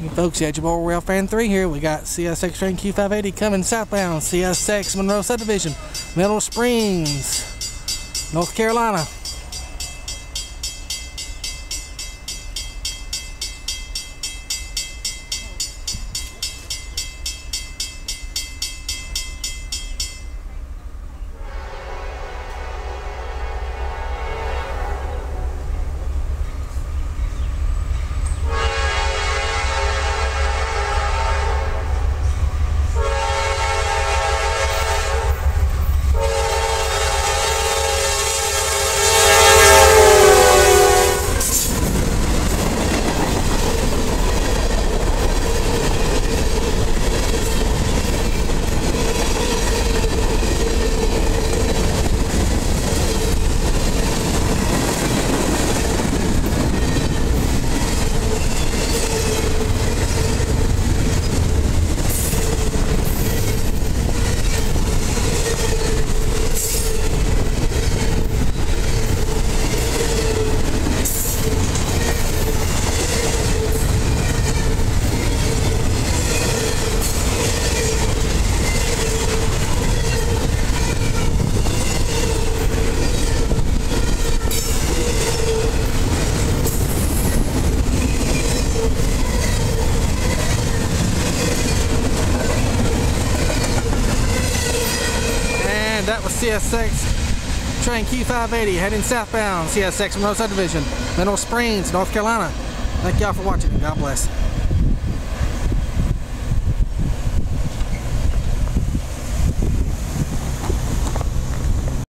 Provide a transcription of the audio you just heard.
Hey folks, you had your boy Rail Fan 3 here. We got CSX train Q580 coming southbound, CSX Monroe Subdivision, Middle Springs, North Carolina. That was CSX train Q580 heading southbound, CSX Monroe Subdivision, Middle Springs, North Carolina. Thank y'all for watching. God bless.